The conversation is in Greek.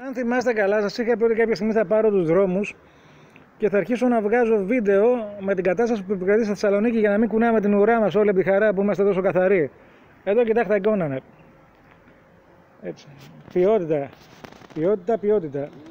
Αν θυμάστε καλά, σας είχα πει ότι κάποια στιγμή θα πάρω τους δρόμους και θα αρχίσω να βγάζω βίντεο με την κατάσταση που επικρατεί στη Θεσσαλονίκη για να μην κουνάμε την ουρά μας όλη τη χαρά που είμαστε τόσο καθαροί. Εδώ κοιτάξτε εικόνα. Έτσι. Ποιότητα. Ποιότητα, ποιότητα.